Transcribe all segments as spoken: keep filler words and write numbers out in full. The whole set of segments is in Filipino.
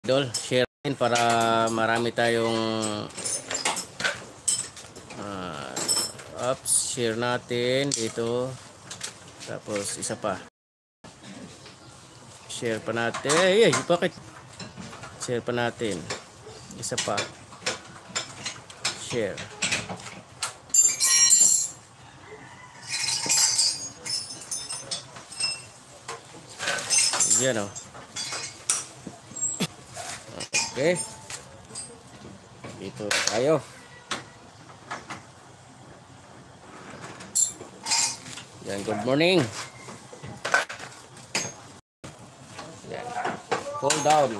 Idol, share natin para marami tayong uh, apps. Share natin dito. Tapos isa pa. Share pa natin. Ay, ay, bakit? Share pa natin. Isa pa. Share. Yan o. Okay. Dito tayo. Yan, good morning. Yan. Fall down.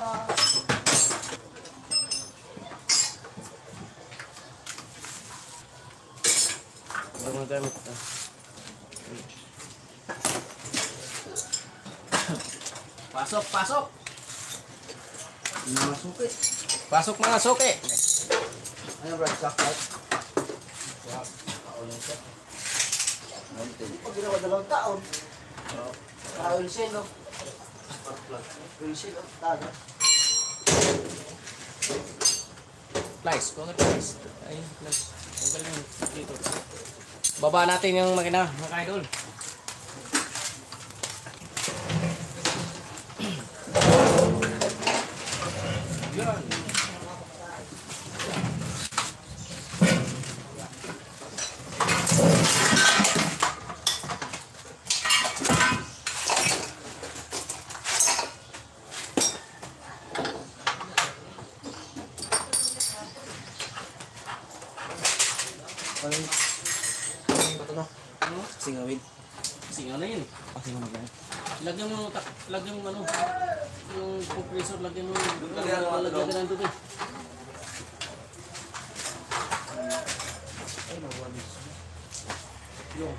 Pasok, pasok. Mga suki. Pasok mga suki. Ano ba sa kat? Wow, paulan siya. Pag ginawa dalawang taon. Taon siya, no? Taon siya, no? Taga. Flies, kung nga flies. Ay, flies. Ang galing dito. Baba natin yung makina, mga idol. Yan. Ano yung bato no? Singawin. Singaw na yun. Singaw na yan. Lagyan mo, lagyan mo ano, yung compressor, lagyan mo, lagyan mo, lagyan mo ng tubig. Ay, nawalis. Yung.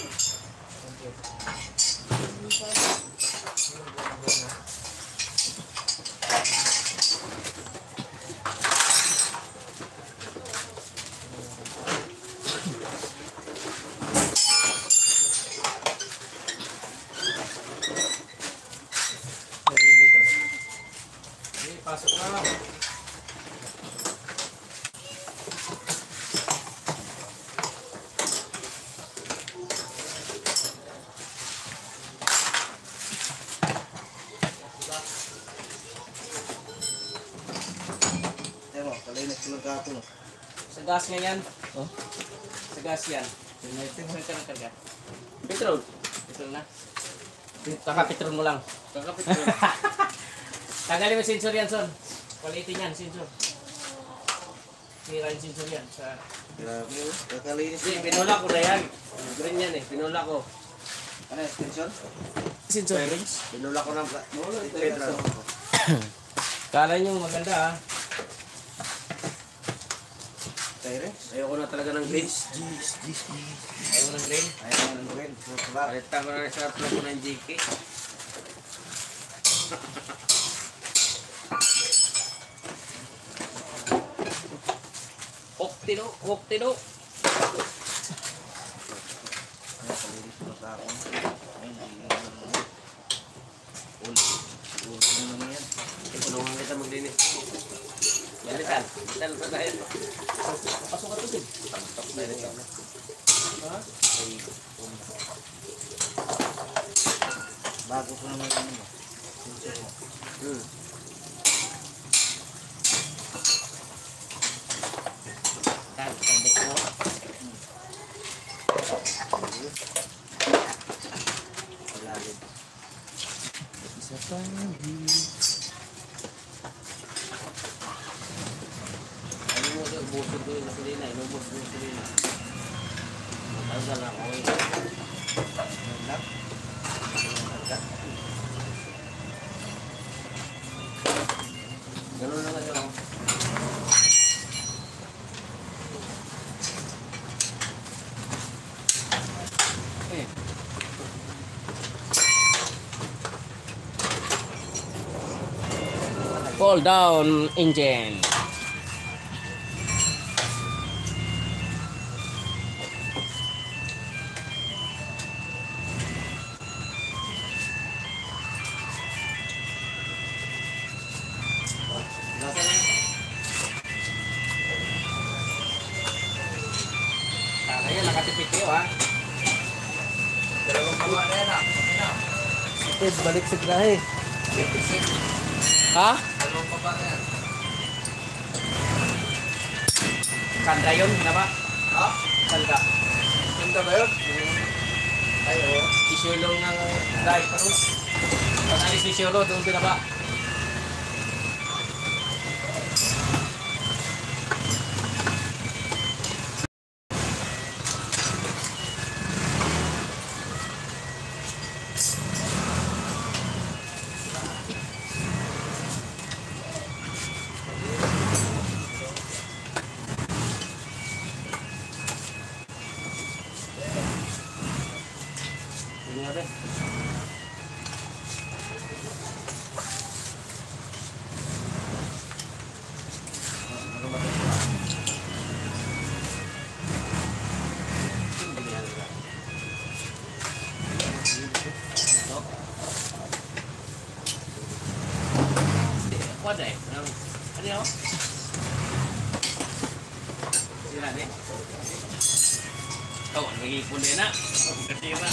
Pasok na lang. Ewan, kalay na silang gato no. Sa gas nga yan. Oh? Sa gas yan. Ito mo ka na karga. Petrol. Petrol na. Kaka-petrol mo lang. Kakapitrol. Tanggalin mo sensor yan, son. Palitin yan, sensor. Sira yung sensor yan. Sa... Grabe oh. Kakalinis. Hindi, pinula ko na yan. Green yan eh, pinula ko. Ano, extension? Sensor. Binula ko ng petrol. Kala nyo maganda ah. Tyrens? Ayoko na talaga ng green. Jeez, jeez, jeez. Ayoko ng green. Ayaw na ng green. Palitan ko na sa plug ko ng J K. Oktino, oktino. Nakalinis mo sa akin. Ay, hindi. Ul. Ul. Ano naman yan? Ipunungan kita maglinis. Balitan. Balitan sa dahil. Pasok ka tubig. Pasok na rin yan. Ha? Bago ko naman ano mo. Sensor mo. Hmm. Tan, tandek mo. Malalim. Isa pa ano mo doon, busog doon na silina. Inubos doon silina. Matagal na ako eh. Naglag. Naglag. Ganun na nga yun. Eh. Fall down engine. ah. Dalawang pagawa na yan ah. Ted, balik sa grahe. Ha? Dalawang pagawa na yan. Sandra yun, na ba? Ha? Sandra. Ganda ba yun? Ay, oo. Isulong ng dahil parus. Pag alis ni Siolo, doon binaba. Ini apa? Kuat deh. Ini apa? Sila nih. Kau lagi pun dia nak. Ketira.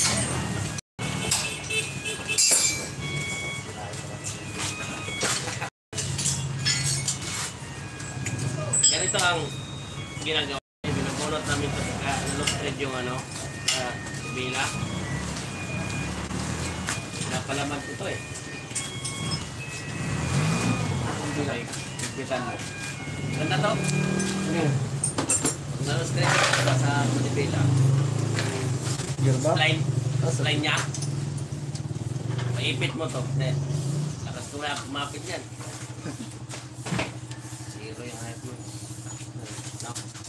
Ganito ang ginagawa. Binubunot namin ito sa nalustred yung ano, uh, bila. Napalaman ko ito eh. Bila, higpitan mo. Ganda to? Ano? Nalustred ito sa manibela. Girba? Line, line niya. Maipit mo to. Eh, lakas ko na mapit yan. Zero yung height mo. No.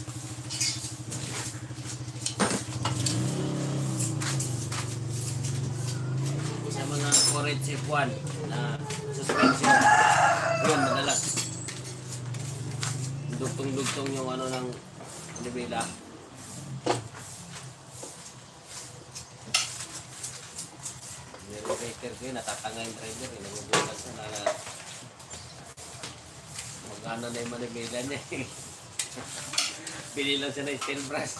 Sa mga Courage F one na suspension, yun madalas. Dugtong-dugtong yung ano ng manibela. Breaker ko yun, natatanga yung driver eh. Nagugulat siya na mag-ano na yung manibela niya eh. Bili lang siya na steel brush.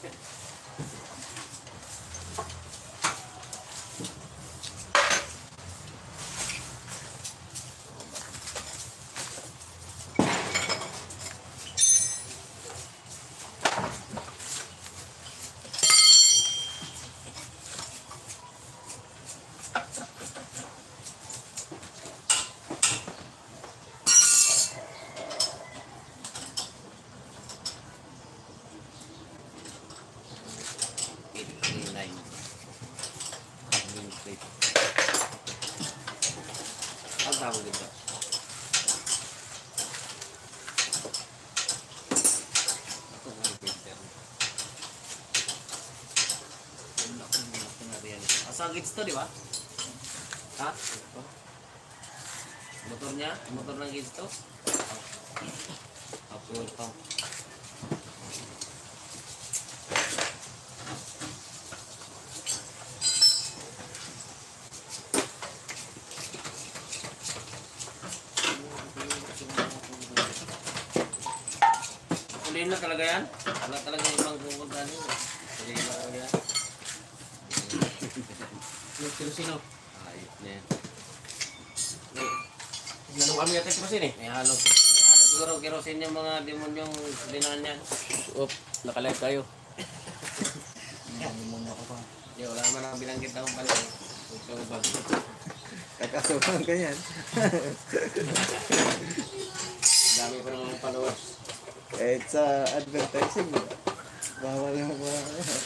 Ang tawag dito. Ito nga yung painter. Ang laki ng laki na riyan ito. Asang gits to, di ba? Ha? Ito. Motor niya? Motor ng gits to? Apo ito. Kuliin na talaga yan? Wala talaga ibang pupuntahan yun. Kuliin na talaga yan. Yung kerosino. Ayos na yan. Nanong kami natin kerosino eh. May halong. May halong siguro kerosino yung mga demonyong dinaan yan. Oop, nakalive tayo. Demonyo ako pa. Hindi, wala naman ang binanggit akong pala eh. Huwag ka ba? Kakasuhan ka yan. Dami pa ng followers. Kahit sa advertising, bawal yung mga...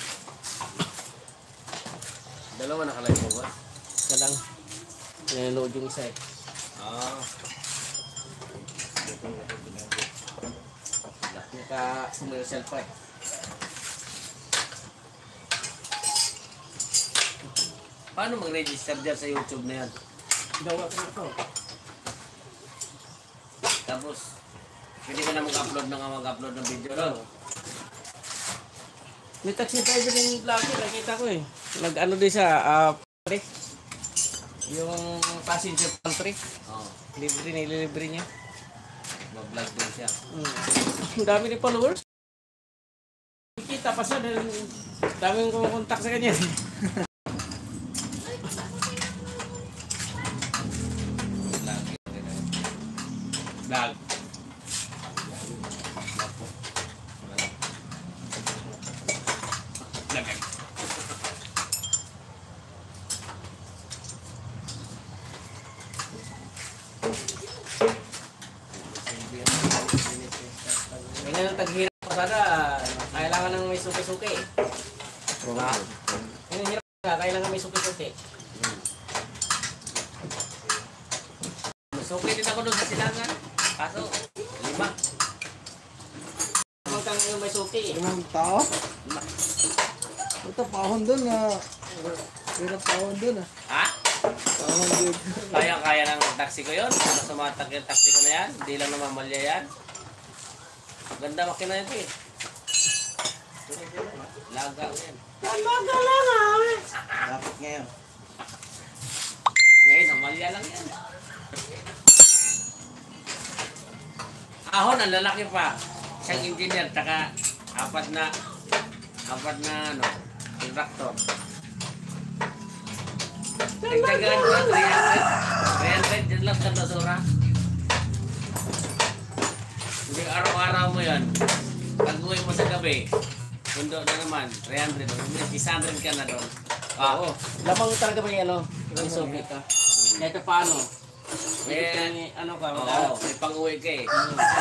Dalawa nakalive mo ba? Isa lang. Nilaload yung isa eh. Ah. Naka-commercial pa eh. Paano mag-register dyan sa YouTube na yan? Gawa ko na ito. Tapos, pwede ka na mag-upload na nga mag-upload ng video doon. May taxi driver yung vlogger, nakita ko eh. Nag-ano din siya, ah, uh, yung passenger pantry. Oo. Libre, nililibre niya. Mag-vlog doon siya. Hmm. Ang dami din followers. Kita pa siya dahil daming kumukontak sa kanya. Vlog. Vlog. Ngayon taghirap ko sana, kailangan ng may suki-suki. Diba? Ngayon hirap ka, kailangan may suki-suki. Suki din ako doon sa silangan. Kaso, lima. Huwag kang may suki eh. Limang tao? Lima. Ito, pahon doon na. Hirap pahon doon ah. Ha? Pahon doon. Kaya-kaya ng taxi ko yun. Ano sumatak yung taxi ko na yan? Hindi lang namamalya yan. Ganda makina yun eh. Laga ko yan. Laga lang ah. Dapat ngayon. Ngayon, namalya lang yan. Ahon, ang lalaki pa. Siyang engineer, taka apat na apat na ano, contractor. Nagtagaan ko three hundred. three hundred dyan lang sa basura. Hindi araw-araw mo yan. Pag-uwi mo sa gabi, pundo na naman, three hundred. six hundred ka na doon. Oo. Lamang talaga ba yung ano? Yung subit ka. Kahit paano? May ano ka? Oo, may pang-uwi ka eh.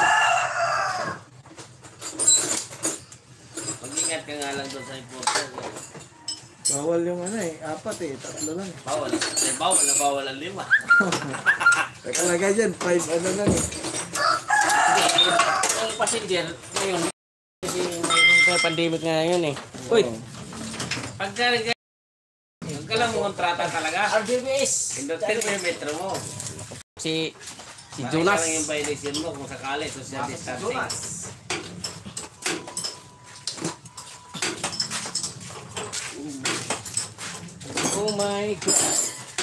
Mag-ingat ka nga lang doon sa importer. Bawal yung ano eh, apat eh, tatlo lang eh. Bawal. Eh, bawal na bawal ang lima. Talaga dyan, five ano lang eh. Hindi, yung passenger, ngayon, kasi may pandemic nga ngayon eh. Uy! Pagka rin kayo, huwag ka lang mong kontrata talaga. R D B S! Indutin mo yung metro mo. Si, si Jonas. Bakit lang yung violation mo kung sakali, social distancing. Jonas. Oh my God!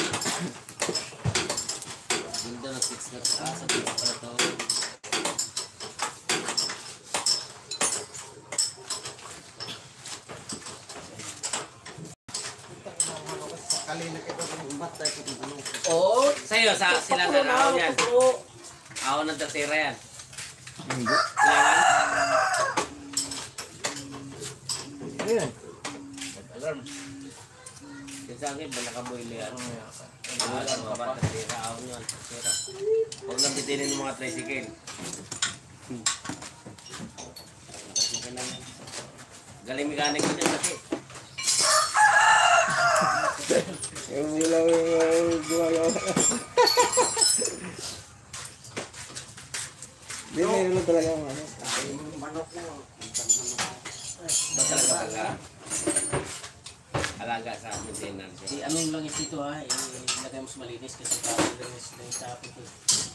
Ganda na six na sa sa six pala to. Oo, sa'yo, sa sila na araw yan. Ako ng tatira yan. Hindi. Silangan? Ayan. Alarm. Yung sa akin, balakaboy yan. Alam ka ba, tatira ako nyo. Tatira. Huwag lang bitinin ng mga tricycle. Galing mekanik ko dyan kasi. Yung ilaw yung gumagawa. Hindi, mayroon talaga yung ano. Manok na. Ba talaga talaga? Alaga sa maintenance. Si ano yung langis dito ha, ilagay mo sa malinis kasi parang langis lang sa akin ko.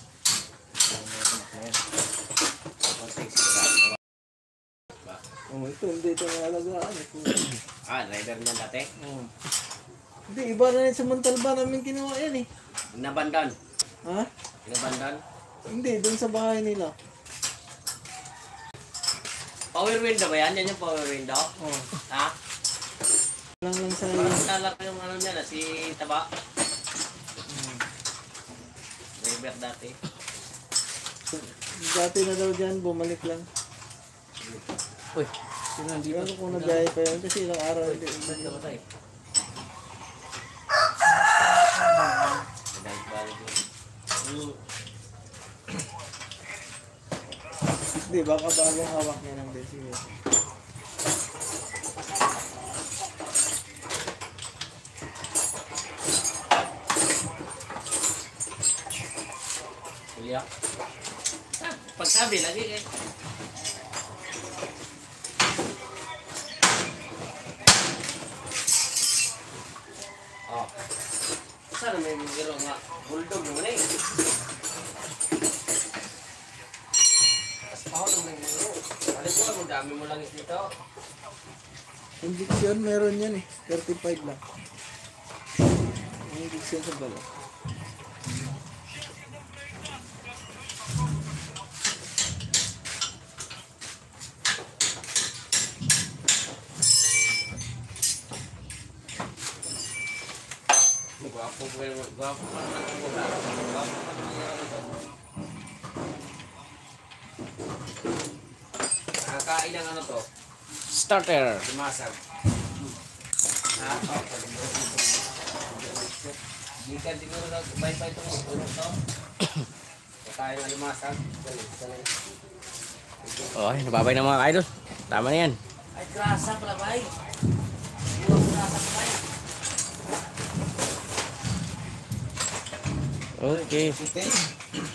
Oh, ito, hindi ito nalagaan. Ah, driver niya dati? Oh. Hindi, iba na yun sa Montalba namin kinuha yan eh. Nabandan? Ha? Nabandan? Hindi, dun sa bahay nila. Power window ba yan? Yan yung power window? Oh. Ha? Lang lang sa Parang nalak yung ano niya na, si Taba. Hmm. Driver dati. Dati na daw dyan, bumalik lang. Uy, sino Hindi ano kung nagbiyahe pa yun kasi ilang araw hindi. saan ka matay? Hindi, baka bagong hawak niya ng decibel. Kuliak. Ah, pagsabi lagi eh. Oh. Sana may giro nga bulldog mo na eh. Tapos pa ako nang may giro. Alis mo kung dami mo lang is dito. Injection, meron yan eh. thirty-five lang. Injection sa bala. Gwapo pa naman ang gula. Gwapo pa naman yung ano to. Nakakain ang ano to. Starter. Lumasag. Ha? Hindi ka siguro nagbay-bay itong ulo to. Kakain ang lumasag. Oh, nababay ng mga idol. Tama na yan. Ay, grasa pala ba? Buwang grasa pala. Okay. Okay.